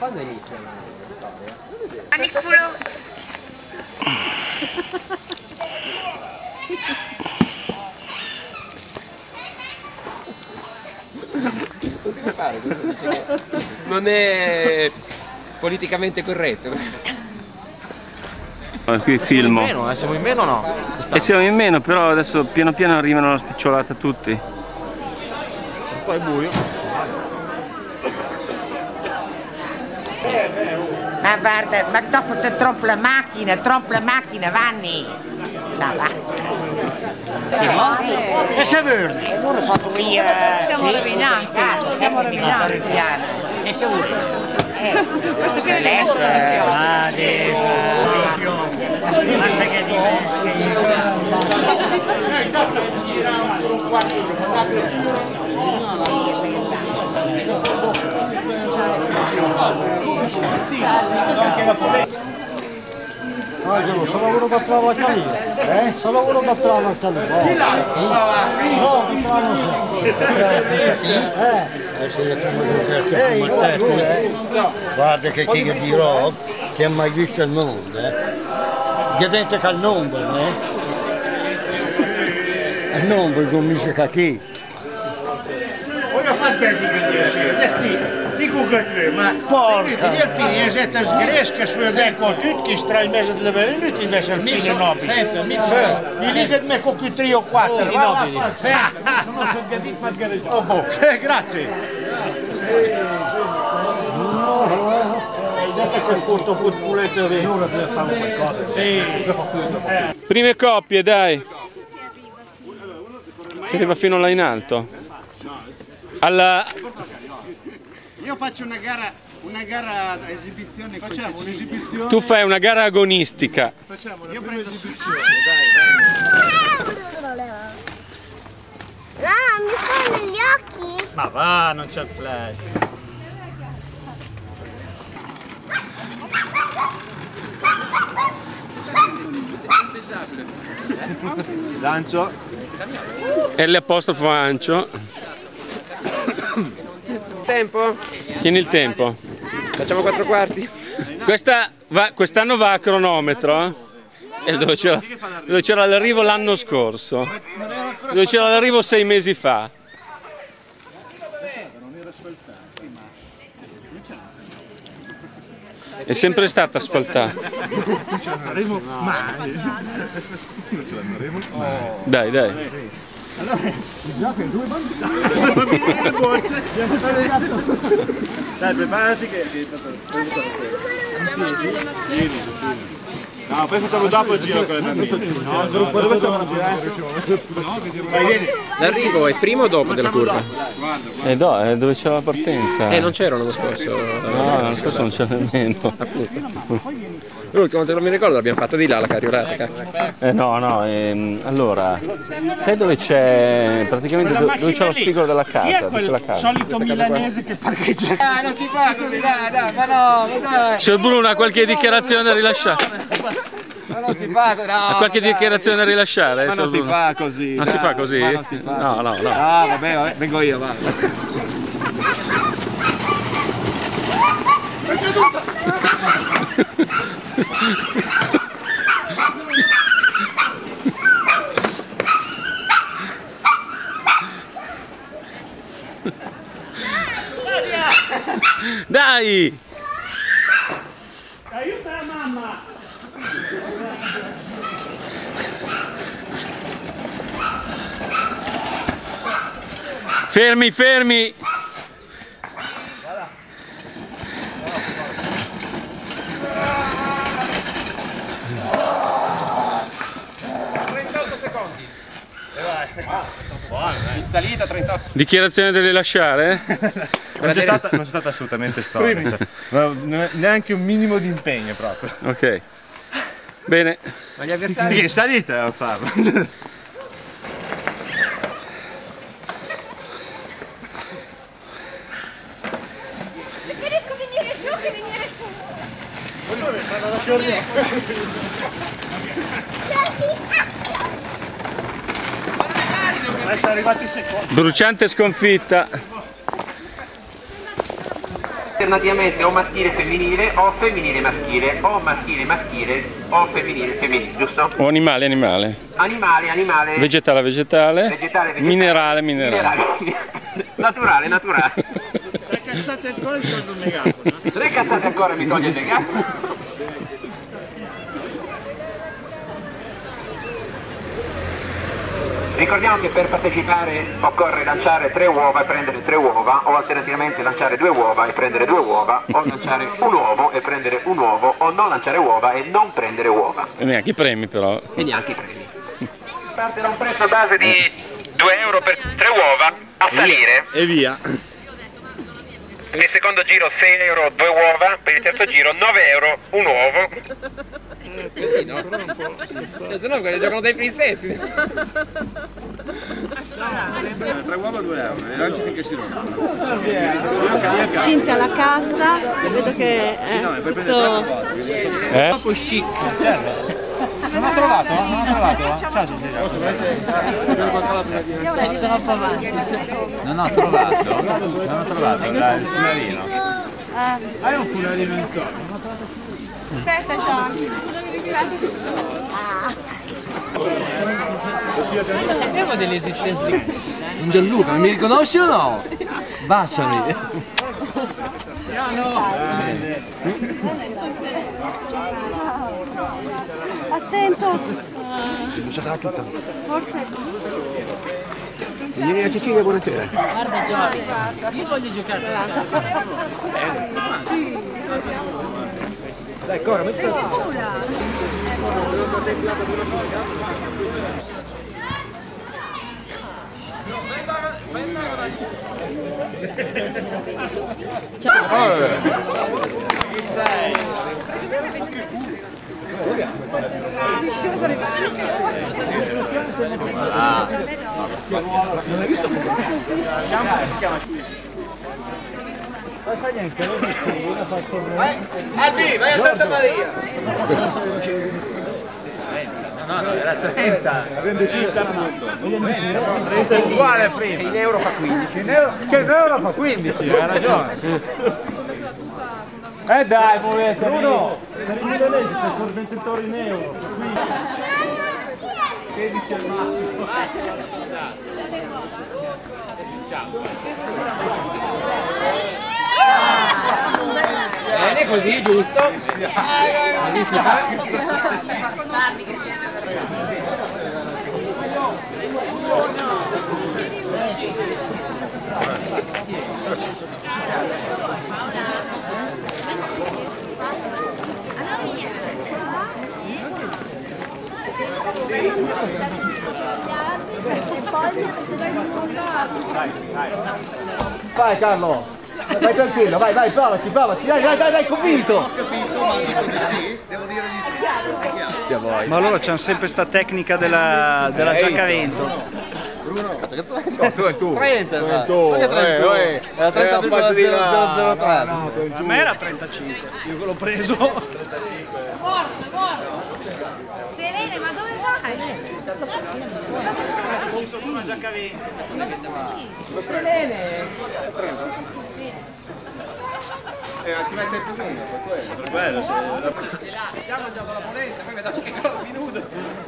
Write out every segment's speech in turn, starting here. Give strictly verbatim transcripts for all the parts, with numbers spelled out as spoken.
quando inizia la vittoria? Manicolo! Non è politicamente corretto. Qui filmo. Siamo in meno, eh? Siamo in meno o no? E siamo in meno, però adesso piano piano arrivano alla spicciolata tutti. Un po' è buio. Ma guarda, ma dopo ti trompo la macchina, trompo la macchina, Vanni. Ciao, va. E se verdi? Ora fatto via. Siamo rovinati, siamo rovinati. E se vuoi? Questo che è Adesso, Adesso. Basta che ti Ah, solo uno che trova il cammino, eh? Solo uno che trova il cammino. No, che trovano Eh, guarda che chi ti dirò, che ha mai visto il mondo, eh? Che gente che ha il numero, eh? Il numero comincia a chi? Ora fate di che dico che tu, ma Porca! il pini è zetta sgresca su ben con tutti che stra il mese delle venuti invece il pini nobile. Senta, mi sa, mi dica di me con più tre o quattro. I nobili. Senta, sono soggetti margherita. Oh, boh, grazie. Vedete che porto pulpulette lì. Ora per fare qualcosa. Sì. Prime coppie, dai. Si arriva fino là in alto. Alla... Io faccio una gara, una gara esibizione. Facciamo un'esibizione. Tu fai una gara agonistica. Facciamo una Io prendo esibizione. No, mi fanno gli occhi. Ma va, non c'è il flash. Lancio. L apostrofo Ancio. Tempo? Tieni il tempo. Facciamo quattro quarti? Questa va, quest'anno va a cronometro, eh? E dove c'era, dove c'era l'arrivo l'anno scorso, dove c'era l'arrivo sei mesi fa. È sempre stata asfaltata. Non ce l'andremo mai. Non ce l'andremo mai. Dai, dai. Allora, il gioco è due bambini. Due gocce. Dai, preparati che devi fare. No, poi facciamo dopo il giro con le bambine. No, dove facciamo la gira? Vai, vieni. L'arrivo è prima o dopo della curva? Eh no, è dove c'era la partenza. Eh, non c'era l'anno scorso. No, l'anno scorso non c'era nemmeno. Appunto. L'ultimo, te lo mi ricordo, l'abbiamo fatto di là la cariolata. Eh no, no, ehm, allora, sai dove c'è, praticamente dove, dove c'è lo spigolo della casa? Chi è quel la casa? solito milanese che parcheggia? Ah, non si fa così, dai, dai, ma no, ma dai. Signor Bruno, ha qualche dichiarazione da rilasciare? Ma non si fa così, no. Ha qualche dichiarazione da rilasciare? Ma non si Bruno? fa così. Non si fa così? Ma non si fa. No, no, no. Ah, vabbè, vabbè, vengo io, va. È caduta! Dai! Aiuta la mamma! Fermi, fermi! trentotto secondi. In salita trentotto. Dichiarazione da rilasciare? Non c'è stata, non c'è stata assolutamente storia, cioè, no, neanche un minimo di impegno proprio. Ok. Bene. Ma gli avversari? Che salita a farlo? Preferisco venire giù che venire su. Adesso sono arrivati i secondi. Bruciante sconfitta. Alternativamente o maschile femminile o femminile maschile o maschile maschile o femminile femminile, giusto? O animale animale. Animale animale. Vegetale vegetale. Vegetale vegetale. Minerale minerale. minerale. Naturale naturale. Tre cazzate ancora mi tolgo il megafono. Tre cazzate ancora mi toglie il megafono. Ricordiamo che per partecipare occorre lanciare tre uova e prendere tre uova, o alternativamente lanciare due uova e prendere due uova, o lanciare un uovo e prendere un uovo, o non lanciare uova e non prendere uova. E neanche i premi però. E neanche i premi. Parte da un prezzo base di due euro per tre uova a salire. E via. Nel secondo giro sei euro due uova, per il terzo giro nove euro un uovo. Così no? Se no quelli giocano dai princessi. Tre uova due euro, le lanci finché si rompono. Cinzia alla cassa, vedo che è tutto... Eh? Troppo chic. Non ho trovato, non ho trovato. Ciao Cecilia. Non ho trovato, non ho trovato il funerino. Hai un funerino intorno? Aspetta, Giorgio. Sappiamo delle esistenze di... Gianluca, mi riconosci o no? Baciami. Attento. Si è bruciata tutta. Forse... Signora Cecilia, buonasera. Guarda Giorgio, io voglio giocare. Dai, corra, metti Non hai visto? Si chiama Non fa niente, non fa correre. Albi, vai a Santa Maria! No, no, era trenta. trenta è uguale a prima. In euro fa quindici. In euro, che in euro fa quindici, hai ragione. Eh dai, muovete. Bruno, per i milanesi c'è il sorventatore in euro. sedici al massimo. Bene, così, giusto? Così si fa. Vai Carlo, vai tranquillo, vai, vai, provaci, provaci, dai, dai, dai, dai, convinto! Ho capito, ma dico di sì, devo dire di sì. Ma loro c'hanno sempre sta tecnica della, della giacavento. Bruno, Tu, tu. trenta, tu, ma che trentuno? Era trenta virgola zero zero zero tre. A me era trentacinque, io l'ho preso. Serene, ma dove vai? Ci sono una giacavento. Serene! Eh, si mette il piumino, per quello. Per quello, se... Andiamo già con la polenta, poi mi dà che cosa minuto.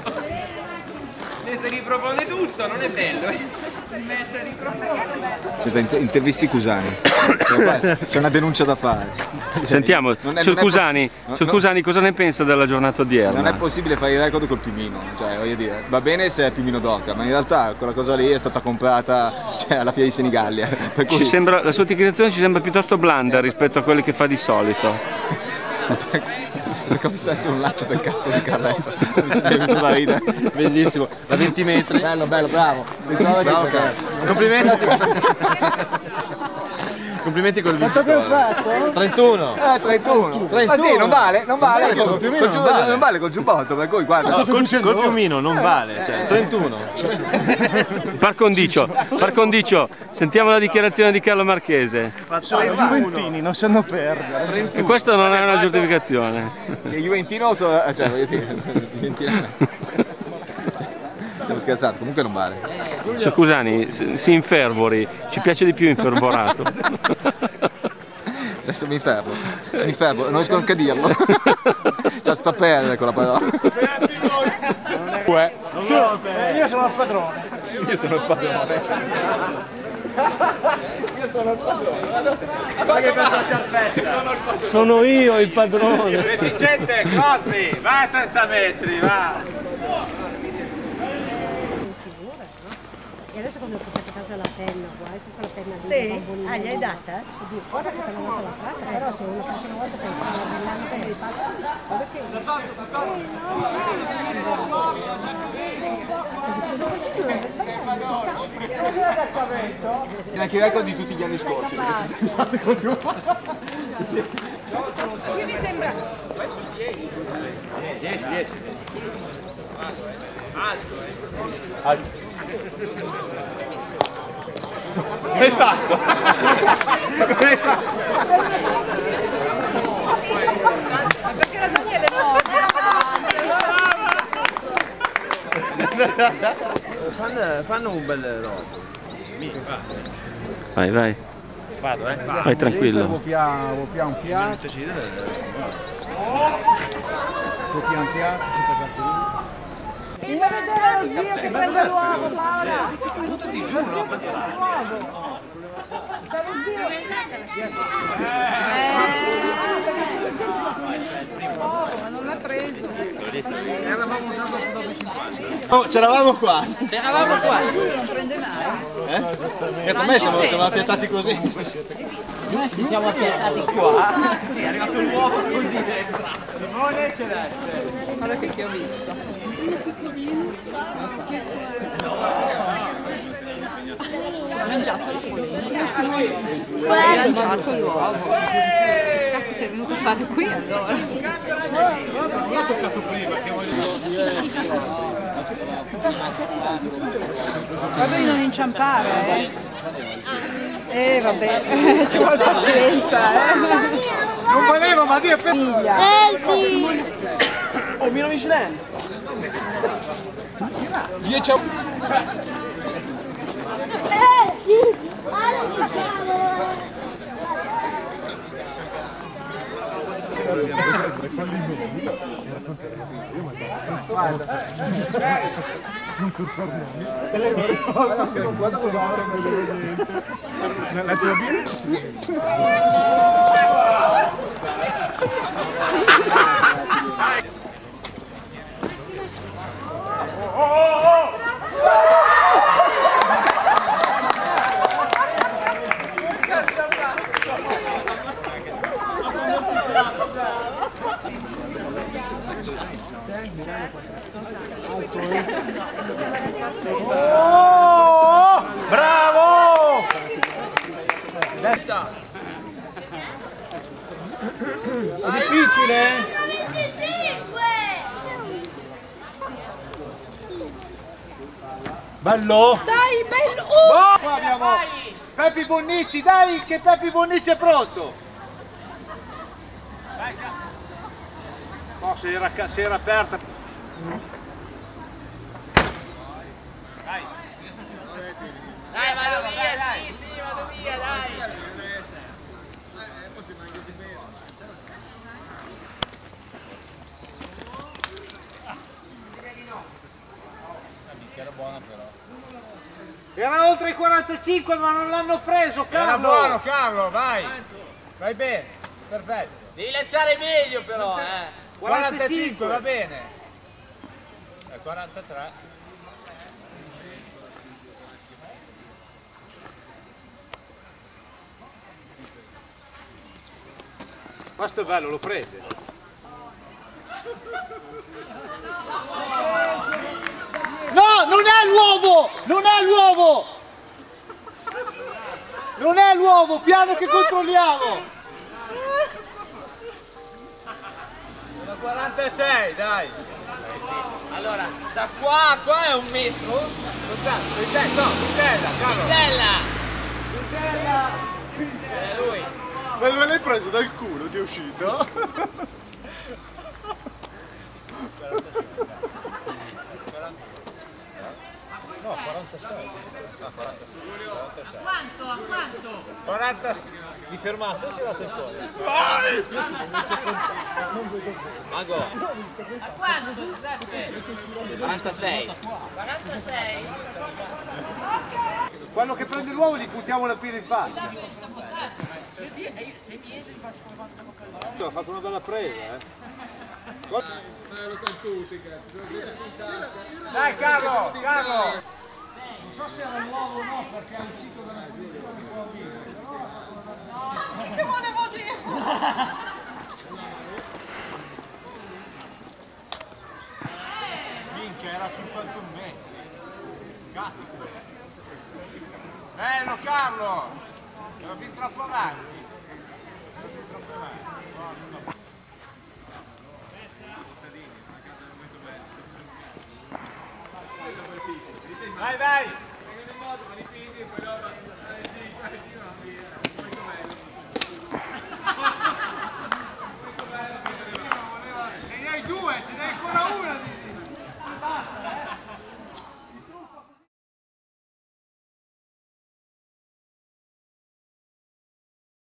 Se ripropone tutto, non è bello. Se ripropone. Intervisti Cusani. C'è una denuncia da fare. Sentiamo, Non è- sul non è Cusani, no, sul no. Cusani cosa ne pensa della giornata odierna? Non è possibile fare il record col piumino, cioè voglio dire, va bene se è piumino d'oca, ma in realtà quella cosa lì è stata comprata, cioè, alla Fiera di Senigallia. Per cui... Ci sembra, la sua dichiarazione ci sembra piuttosto blanda rispetto a quelle che fa di solito. Perché mi stai su un lancio del cazzo di carretto. Mi sta venuto da ridere. Bellissimo, da venti metri. Bello, bello, bravo. Bravo, cazzo. Complimenti. Complimenti col vincitore. trentuno. Eh, trentuno. trentuno. Ma sì, non vale, non vale. Col, col, col, giu- non vale col giubbotto, per cui guarda. No, col, col piumino non vale, cioè trentuno. Par condicio, par condicio, sentiamo la dichiarazione di Carlo Marchese. Sono i Juventini, non sanno perdere. E questa non è una giustificazione. Che Juventino, so, cioè voglio dire, Juventino. Stiamo scherzando, comunque non vale. Signor Cusani, si si infervori, ci piace di più infervorato. adesso mi fermo, mi fermo, non riesco neanche a dirlo. Cioè sta a perdere quella parola. Io sono il padrone. Io sono il padrone. Io sono il padrone. Ma che cosa ti aspetta? Sono io il padrone. Reticente, Cosmi, vai a trenta metri, va. E adesso quando ho portato a casa la penna, guai, con la penna di Sì? bambolino. Ah, gli hai data? Oddio, guarda che te l'ho dato la carta, però se una prossima volta fai una brillante e passa, guarda che... Neanche i record di tutti gli anni scorsi. Io mi sembra... dieci, dieci. Hai fatto? Perché la Daniele è morta? Fanno, fanno un bel robo. Vai, vai. Vado, eh. Vai tranquillo. Vuoi piano, vuoi piano piano. Vuoi piano piano. Vieni a vedere lo zio che prende l'uovo, Paola! Buttati giù, no? Ma non l'ha preso. Oh, c'eravamo qua. C'eravamo qua. Non prende mai. Eh? E a me siamo, siamo appiattati così. Noi ci siamo appiattati qua. È arrivato l'uovo così dentro. Simone ce l'ha. Guarda che ho visto. Ha mangiato la polenta. Ha lanciato l'uovo. Che cazzo sei venuto a fare qui allora? Io ho toccato prima che voglio. Guarda di non inciampare, eh. Eh vabbè, ci vuole pazienza, eh. Non volevo, ma Dio per... Elfi! Oh, Mino Michelin! Io c'ho... Elfi! Allora, cavolo! La tua birra? Oh, bravo! Detta. È difficile? Bello? Dai, bello! Oh! Qua abbiamo Peppi Bonnici, dai che Peppi Bonnici è pronto! No, se era, se era aperta. Dai! Dai, vado via, sì, sì, vado via, dai! Era oltre i quarantacinque ma non l'hanno preso, Carlo! Era buono, Carlo, vai! Vai bene, perfetto! Devi lanciare meglio però, eh! quarantacinque, va bene! È quarantatré. Questo è bello, lo prende! No, non è l'uovo! Non è l'uovo! Non è l'uovo, piano che controlliamo! Sono quarantasei, dai! Allora, da qua a qua è un metro? No, Stella, Carlo! Stella! Stella! È lui! Ma dove l'hai preso? Dal culo ti è uscito? No, quarantasei. Ah, quarantasei. quarantasei. Quanto? A quanto? quarantasei. Mi fermate, si va fuori. Vai! Mago. A quanto? quarantasei. quarantasei? Quello che prende l'uovo gli buttiamo la pila in faccia. Ha fatto una bella presa, eh. Dai Carlo, Carlo! Non so se era l'uovo o no, perché è uscito dalla posizione un po' via. No, che volevo dire? Minchia, era cinquantuno metri. Cazzo. Bello Carlo! Era fin troppo avanti. Era fin troppo avanti. Vai, vai!